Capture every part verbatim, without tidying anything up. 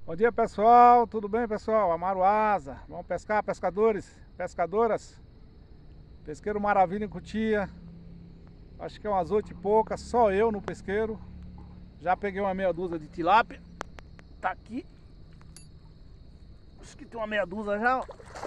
Bom dia, pessoal, tudo bem, pessoal? Amaro Asa, vamos pescar, pescadores, pescadoras. Pesqueiro Maravilha em Cotia. Acho que é umas oito e poucas, só eu no pesqueiro. Já peguei uma meia dúzia de tilápia. Tá aqui. Acho que tem uma meia dúzia já, ó.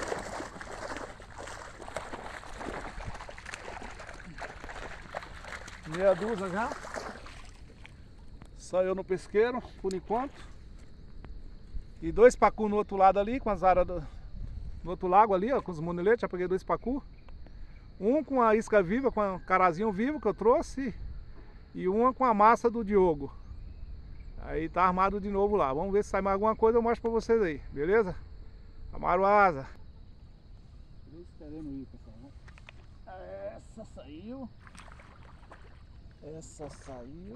Meia dúzia já. Só eu no pesqueiro, por enquanto. E dois pacu no outro lado ali, com as aras do, no outro lago ali, ó, com os muniletes. Já peguei dois pacu. Um com a isca viva, com o carazinho vivo que eu trouxe. E uma com a massa do Diogo. Aí tá armado de novo lá. Vamos ver se sai mais alguma coisa, eu mostro pra vocês aí, beleza? Amaro Asa. Esperando ir, pessoal. Essa saiu. Essa saiu.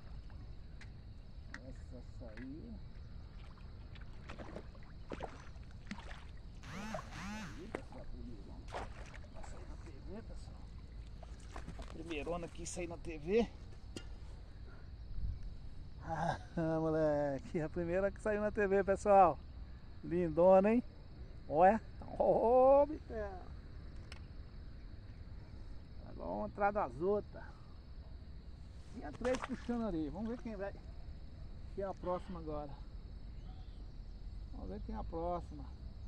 Essa saiu. A primeirona aqui sair na T V. Ah, moleque, a primeira que saiu na T V, pessoal. Lindona, hein? Olha. Oh, Michel. Agora vamos entrar das outras. Tinha três puxando ali. Vamos ver quem vai. Quem é a próxima agora. Vamos ver quem é a próxima.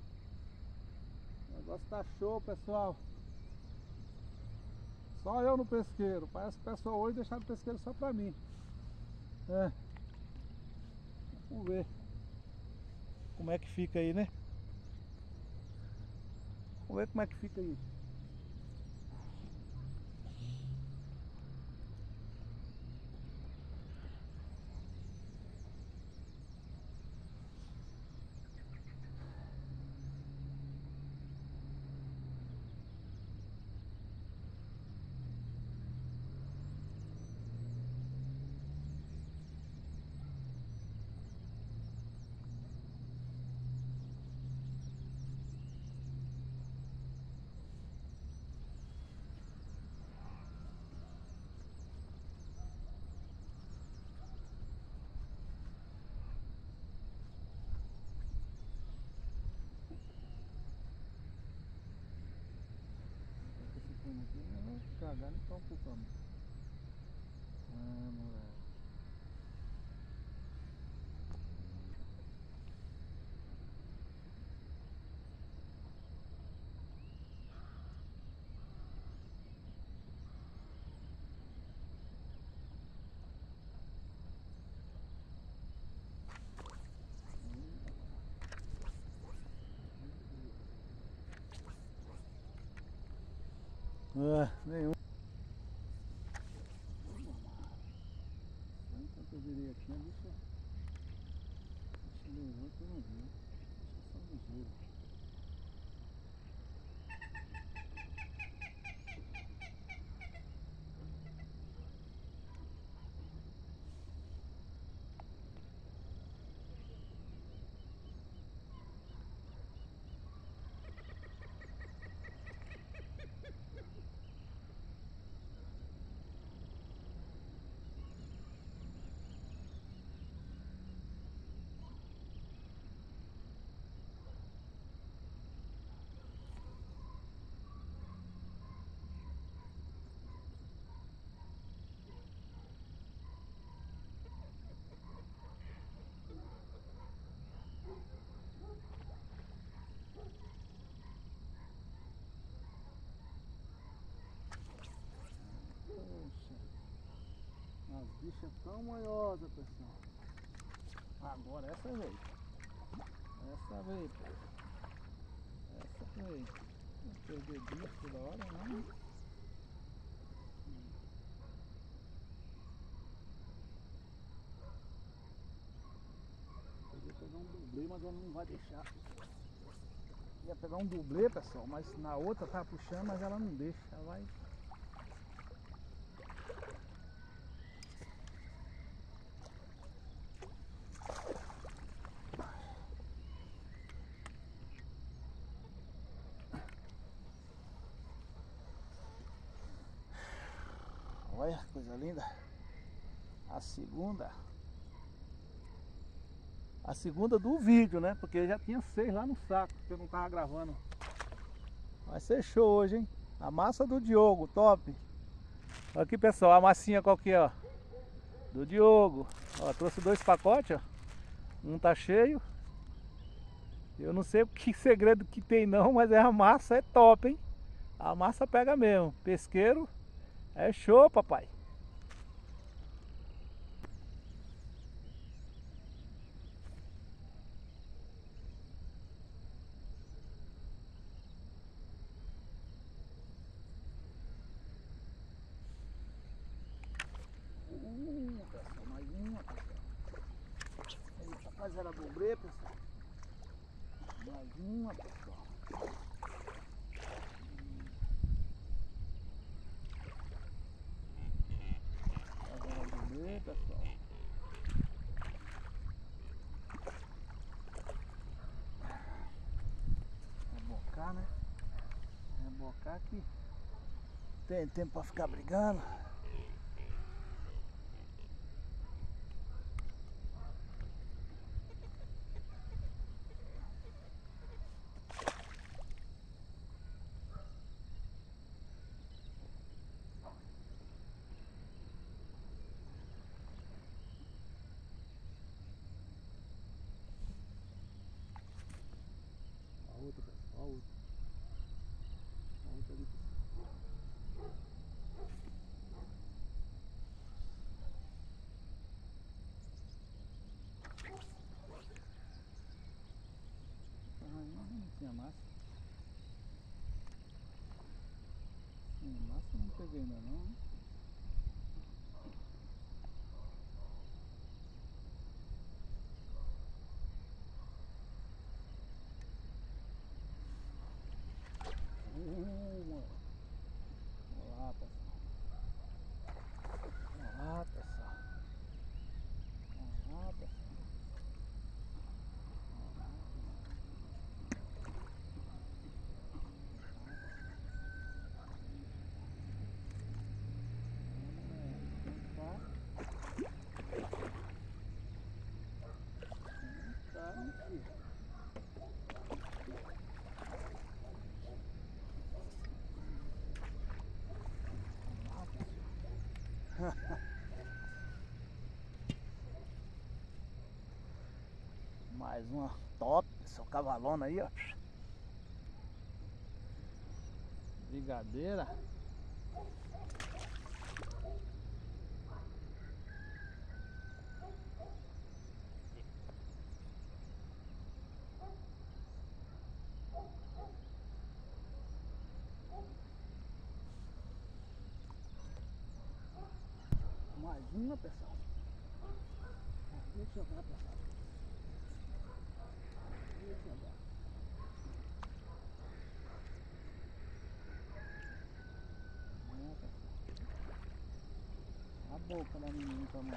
O negócio tá show, pessoal. Só eu no pesqueiro. Parece que o pessoal hoje deixaram o pesqueiro só pra mim. É. Vamos ver como é que fica aí, né? Vamos ver como é que fica aí. Cagar não tá ocupando. Ah, moleque. Ah, nenhum. Enquanto eu virei aqui, a bicha. A bicha levou que eu não vi. Só ligeiro. As bichas tão manhosas, pessoal. Agora essa veio. Essa veio, pô. Essa veio. Não perder bicho toda hora, não. Eu ia pegar um dublê, mas ela não vai deixar. Ia pegar um dublê, pessoal, mas na outra tá puxando, mas ela não deixa. Ela vai. Olha, coisa linda. A segunda. A segunda do vídeo, né? Porque já tinha seis lá no saco, que eu não tava gravando. Vai ser show hoje, hein? A massa do Diogo, top. Aqui, pessoal, a massinha qual que é, ó? Do Diogo. Ó, trouxe dois pacotes, ó. Um tá cheio. Eu não sei o que segredo que tem não, mas é a massa é top, hein? A massa pega mesmo. Pesqueiro é show, papai. Uh, pessoal, mais uma, pessoal. Eita, quase era dobrê, pessoal. Mais uma, pessoal. Quase era dobrê, pessoal. Rebocar, né? Rebocar aqui. Tem tempo pra ficar brigando. A outra, pessoal, a outra. A outra ali, pessoal. Ah, não tinha massa. Sim, massa eu não peguei ainda não, né? Uh, olá, pessoal. Olá, pessoal. Olá, pessoal. Mais uma top, pessoal, cavalona aí, ó. Brigadeira. Mais uma, pessoal. Deixa eu jogar, pessoal. Deixa eu jogar. A boca da menina também.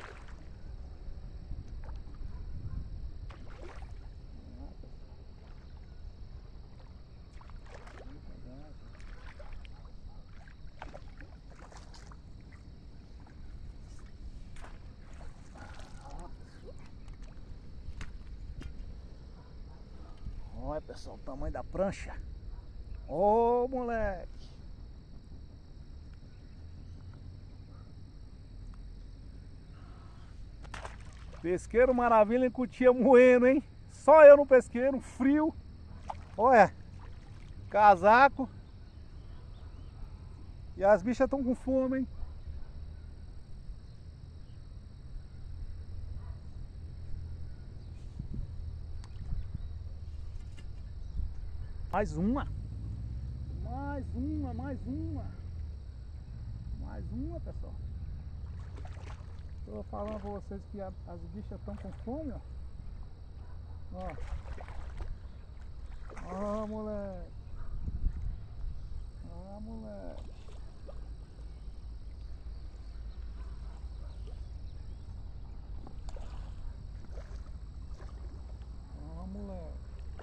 Olha, pessoal, o tamanho da prancha. Ô, oh, moleque. Pesqueiro maravilha em Cutia moendo, hein? Só eu no pesqueiro, frio. Olha, casaco. E as bichas estão com fome, hein? Mais uma. Mais uma, mais uma. Mais uma, pessoal. Tô falando pra vocês que a, as bichas estão com fome, ó. Ó. Ó, moleque. Ó, moleque. Ó, moleque.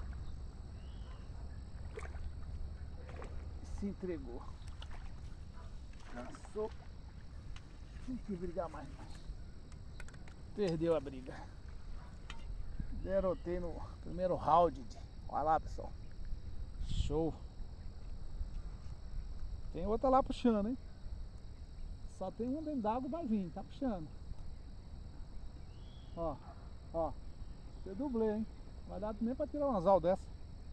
Se entregou. Cansou. Tem que brigar mais. Perdeu a briga. Derrotei no primeiro round. Olha lá, pessoal. Show. Tem outra lá puxando, hein? Só tem uma dentro d'água, vai vir, tá puxando. Ó, ó. Eu dublei, hein? Vai dar nem pra tirar um anzal dessa.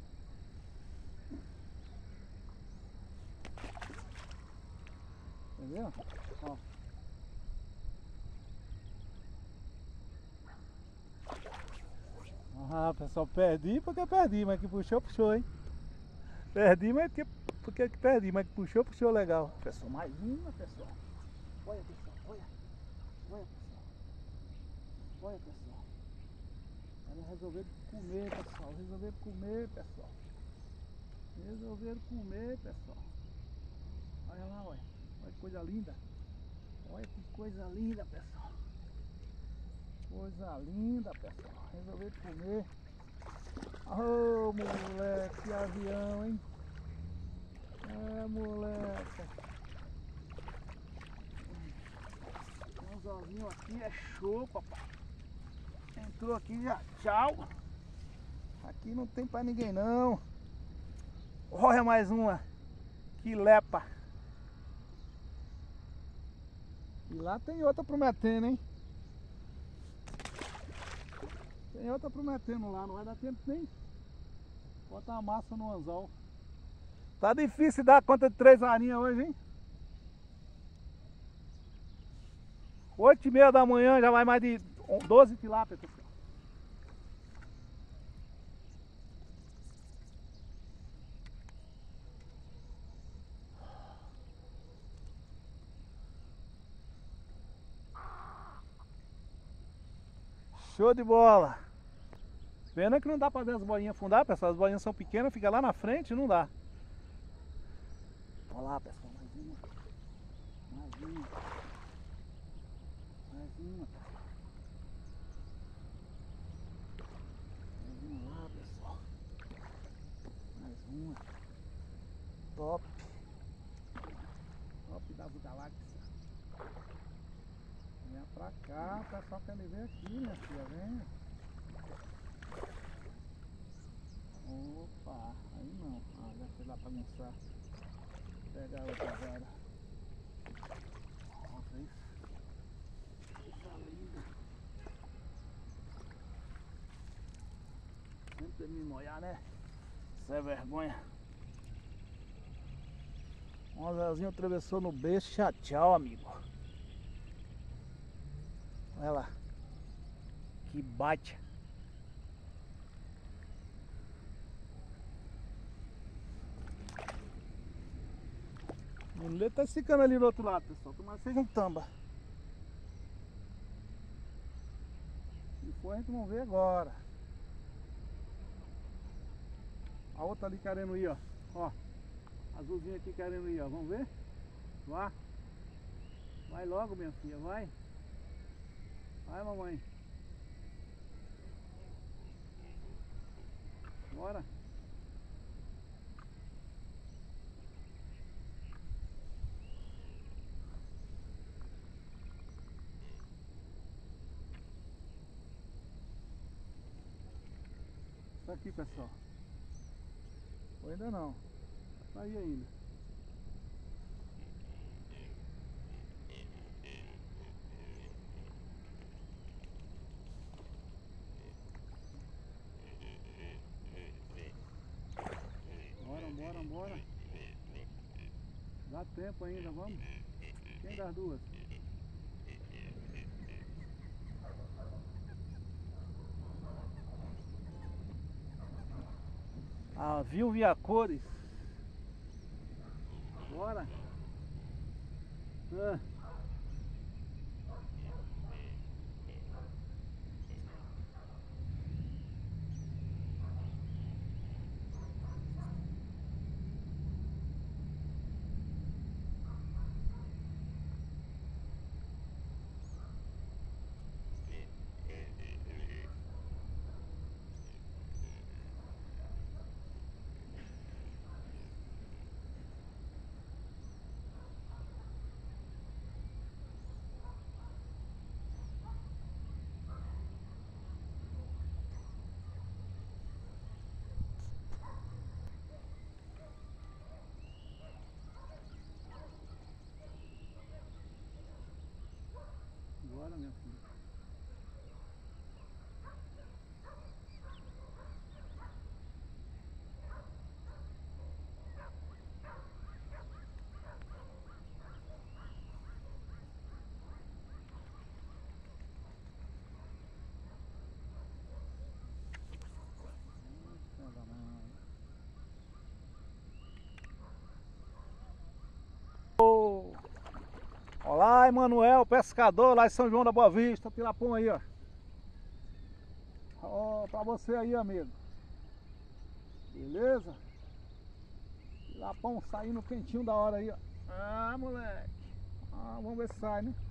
Entendeu? Ó. Ah, pessoal, perdi porque perdi, mas que puxou, puxou, hein? Perdi, mas que, porque que perdi, mas que puxou, puxou legal. Pessoal, mais uma, pessoal. Olha, pessoal, olha. Olha, pessoal. Olha, pessoal. Eles resolveram comer, pessoal. Resolveram comer, pessoal. Resolveram comer, pessoal. Olha lá, olha. Olha que coisa linda. Olha que coisa linda, pessoal. Coisa linda, pessoal. Resolveram comer. Oh, moleque, que avião, hein? É, moleque. Um anzolzinho aqui é show, papai. Entrou aqui já, tchau. Aqui não tem pra ninguém não. Olha mais uma. Que lepa. E lá tem outra prometendo, hein? Tem outra prometendo lá, não vai dar tempo nem botar a massa no anzol. Tá difícil dar conta de três varinhas hoje, hein? Oito e meia da manhã já vai mais de doze tilápias, pessoal. Show de bola! Pena que não dá pra ver as bolinhas afundar, pessoal. As bolinhas são pequenas, fica lá na frente, não dá. Olha lá, pessoal, mais uma. Mais uma. Mais uma, pessoal. Mais uma lá, pessoal. Mais uma. Top. Top das galáxias. Venha pra cá, o pessoal quer me ver aqui, minha filha, venha. Opa, aí não. Ah, já foi lá pra mostrar. Pegar outra vara. Olha isso. Coisa linda. Sempre me molhar, né? Isso é vergonha. Um anzelzinho atravessou no beijo. Tchau, tchau, amigo. Olha lá. Que bate. O mulher tá ficando ali do outro lado, pessoal. Tomara que seja um tamba. Se for, a gente não vê agora. A outra ali querendo ir, ó. Ó. Azulzinha aqui querendo ir, ó. Vamos ver? Vá. Vai logo, minha filha. Vai. Vai, mamãe. Bora. Tá aqui, pessoal. Ou ainda não. Tá aí ainda. Bora, bora, bora. Dá tempo ainda, vamos? Quem das duas? Ah, viu, via cores. Bora. Ah. Olá, Emanuel, pescador lá em São João da Boa Vista, tilapão aí, ó. Ó, pra você aí, amigo. Beleza? Tilapão saindo quentinho da hora aí, ó. Ah, moleque. Ah, vamos ver se sai, né?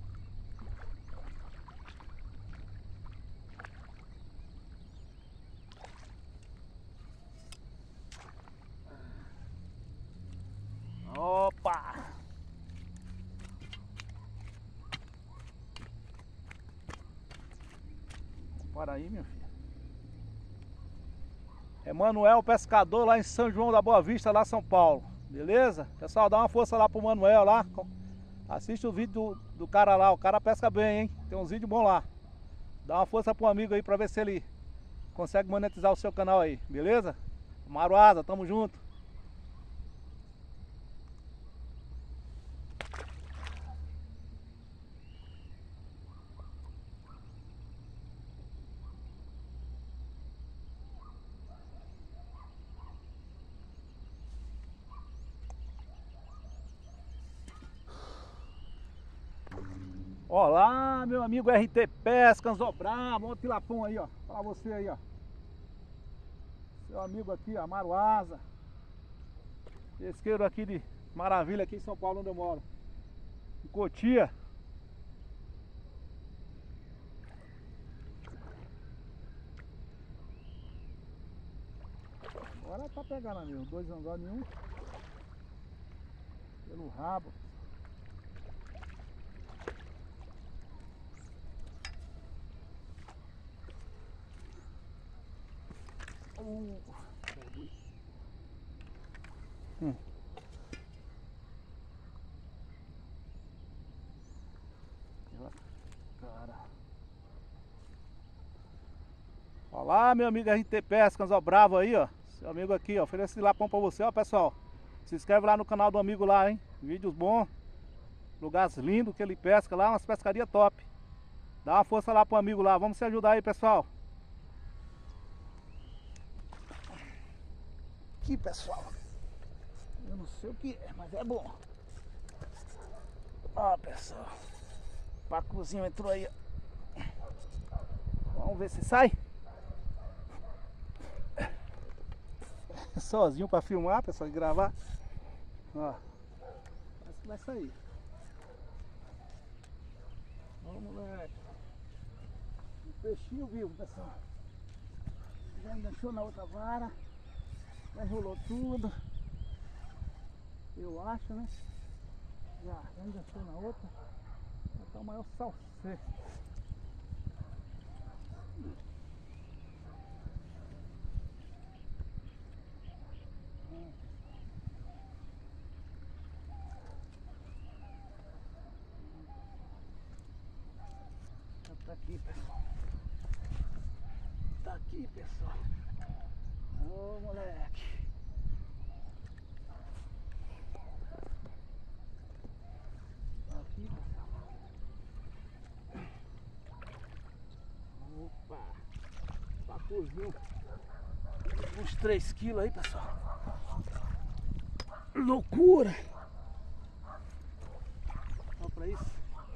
Opa! Para aí, meu filho. Emanuel, pescador lá em São João da Boa Vista, lá em São Paulo. Beleza? Pessoal, dá uma força lá pro Manuel lá. Assiste o vídeo do, do cara lá. O cara pesca bem, hein? Tem uns vídeos bons lá. Dá uma força pro amigo aí pra ver se ele consegue monetizar o seu canal aí. Beleza? Maruasa, tamo junto. Olá, meu amigo R T Pesca, Anzobrava, ó o tilapão aí, ó. Pra você aí, ó. Seu amigo aqui, ó, Maruasa. Pesqueiro aqui de Maravilha, aqui em São Paulo, onde eu moro. Em Cotia. Agora tá pegando, amigo. Dois anzóis nenhum. Pelo rabo. Uh, hum. Cara. Olá, meu amigo R T Pesca, Anzobrava aí, ó. Seu amigo aqui, ó. Oferece tilapão pra você, ó, pessoal. Se inscreve lá no canal do amigo lá, hein. Vídeos bons. Lugares lindos que ele pesca lá, umas pescarias top. Dá uma força lá pro amigo lá. Vamos se ajudar aí, pessoal. Aqui, pessoal, eu não sei o que é, mas é bom. Ó, pessoal, o pacuzinho entrou aí, ó. Vamos ver se sai. Sozinho pra filmar, pessoal, e gravar. Ó, acho que vai sair. Vamos, moleque. Um peixinho vivo, pessoal. Já enganchou na outra vara. Já enrolou tudo. Eu acho, né? Já, já enganchou na outra. Já tá o maior salsê. Tá aqui, pessoal. Tá aqui, pessoal. Ô, moleque. Tá aqui, pessoal. Opa. Pacuzinho. Uns três quilos aí, pessoal. Loucura. Olha pra isso.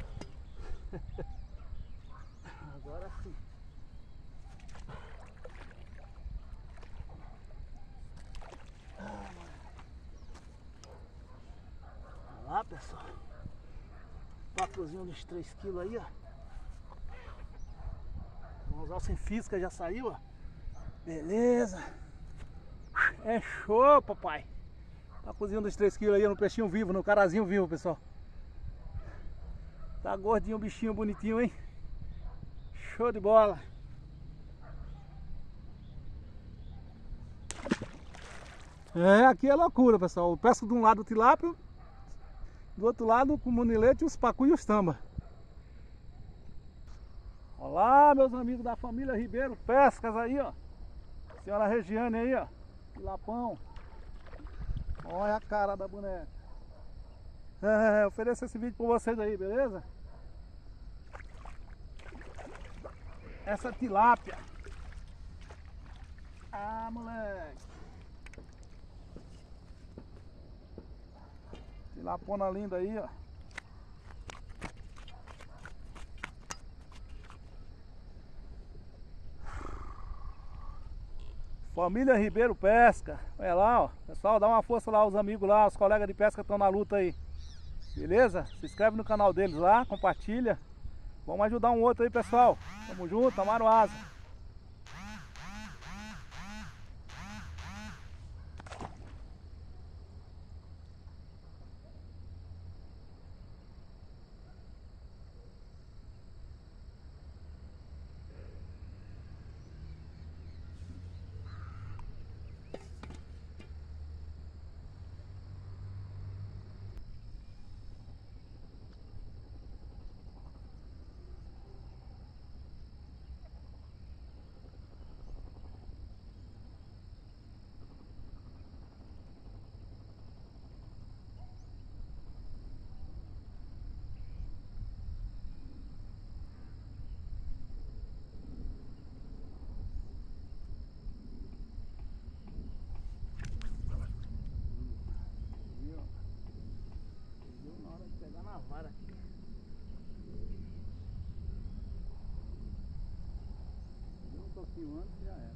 Agora sim. Olha lá, pessoal. Pacozinho dos três quilos aí, ó. Vamos usar sem física, já saiu, ó. Beleza. É show, papai. Pacozinho dos três quilos aí no peixinho vivo, no carazinho vivo, pessoal. Tá gordinho, bichinho bonitinho, hein? Show de bola. É, aqui é loucura, pessoal. Eu pesco de um lado o tilápia, do outro lado com o monilete, os pacu e os tamba. Olá, meus amigos da família Ribeiro Pescas aí, ó. Senhora Regiane aí, ó. Tilapão. Olha a cara da boneca. É, ofereço esse vídeo pra vocês aí, beleza? Essa tilápia. Ah, moleque. Tilapona linda aí, ó. Família Ribeiro Pesca. Olha lá, ó. Pessoal, dá uma força lá, os amigos lá, os colegas de pesca estão na luta aí. Beleza? Se inscreve no canal deles lá, compartilha. Vamos ajudar um outro aí, pessoal. Tamo junto, Amaro Asa. Um pouquinho antes já era.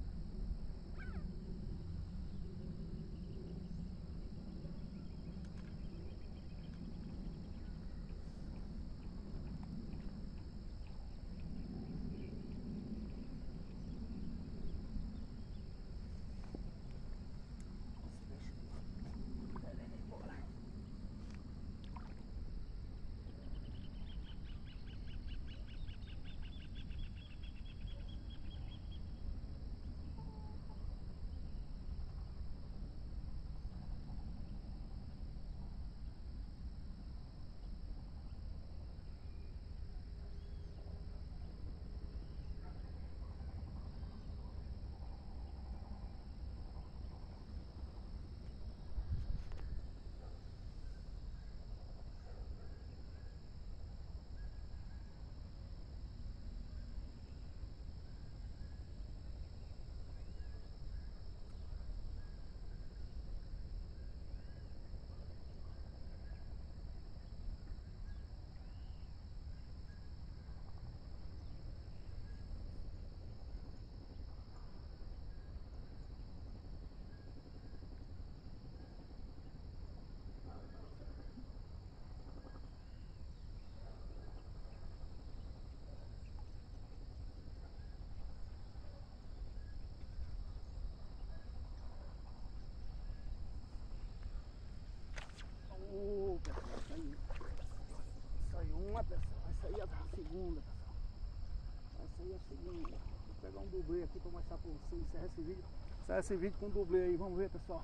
Oh, pessoal, saiu. Saiu uma, pessoal. Vai sair a segunda, pessoal. Vai sair a segunda. Vou pegar um dublê aqui pra mostrar pra vocês. Encerrar esse vídeo. Encerrar esse vídeo com um dublê aí. Vamos ver, pessoal.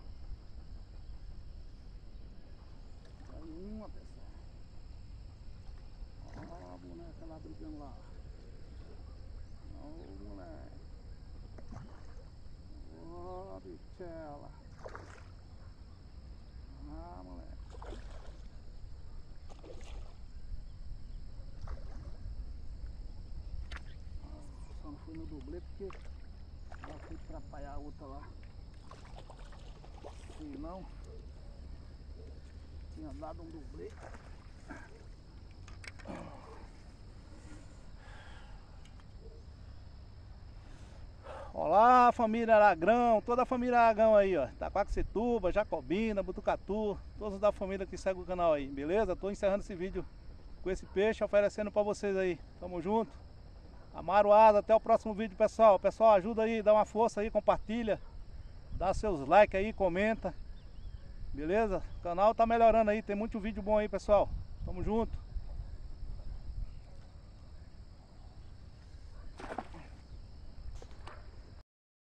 Saiu uma, pessoal. Ó a boneca lá brigando lá. Ó, moleque. Ó, bichela. Ah, moleque. Só não fui no dublê porque ela foi atrapalhar a outra lá. Se não, tinha dado um dublê. Olá, família Aragão, toda a família Aragão aí, ó. Itaquaquecetuba, Jacobina, Butucatu, todos da família que segue o canal aí, beleza? Tô encerrando esse vídeo com esse peixe, oferecendo pra vocês aí. Tamo junto. Amaro Asa, até o próximo vídeo, pessoal. Pessoal, ajuda aí, dá uma força aí, compartilha. Dá seus likes aí, comenta. Beleza? O canal tá melhorando aí, tem muito vídeo bom aí, pessoal. Tamo junto.